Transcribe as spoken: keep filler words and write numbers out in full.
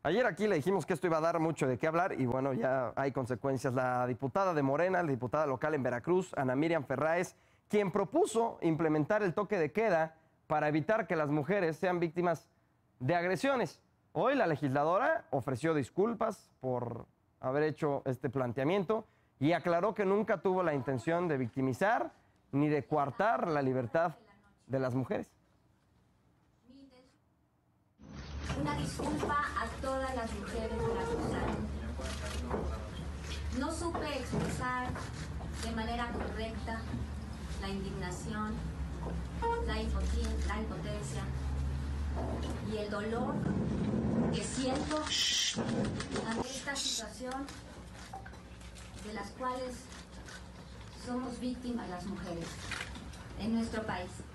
Ayer aquí le dijimos que esto iba a dar mucho de qué hablar y bueno, ya hay consecuencias. La diputada de Morena, la diputada local en Veracruz, Ana Miriam Ferráez, quien propuso implementar el toque de queda para evitar que las mujeres sean víctimas de agresiones. Hoy la legisladora ofreció disculpas por haber hecho este planteamiento y aclaró que nunca tuvo la intención de victimizar ni de coartar la libertad de las mujeres. Una disculpa a todas las mujeres veracruzanas. No supe expresar de manera correcta la indignación, la impotencia, la impotencia y el dolor que siento ante esta situación de las cuales somos víctimas las mujeres en nuestro país.